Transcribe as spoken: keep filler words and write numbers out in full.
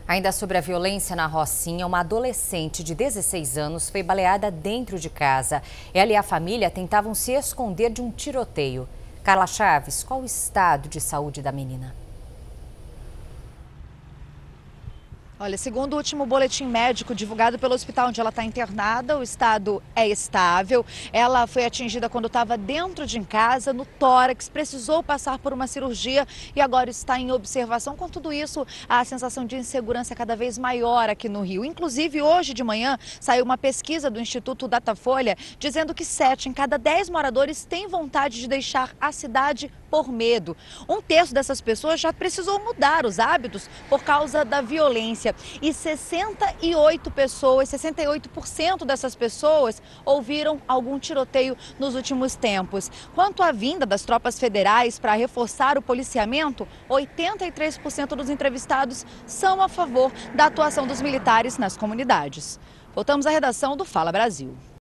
Ainda sobre a violência na Rocinha, uma adolescente de dezesseis anos foi baleada dentro de casa. Ela e a família tentavam se esconder de um tiroteio. Carla Chaves, qual o estado de saúde da menina? Olha, segundo o último boletim médico divulgado pelo hospital onde ela está internada, o estado é estável. Ela foi atingida quando estava dentro de casa, no tórax, precisou passar por uma cirurgia e agora está em observação. Com tudo isso, a sensação de insegurança é cada vez maior aqui no Rio. Inclusive, hoje de manhã, saiu uma pesquisa do Instituto Datafolha dizendo que sete em cada dez moradores têm vontade de deixar a cidade por medo. Um terço dessas pessoas já precisou mudar os hábitos por causa da violência. E sessenta e oito pessoas, sessenta e oito por cento dessas pessoas ouviram algum tiroteio nos últimos tempos. Quanto à vinda das tropas federais para reforçar o policiamento, oitenta e três por cento dos entrevistados são a favor da atuação dos militares nas comunidades. Voltamos à redação do Fala Brasil.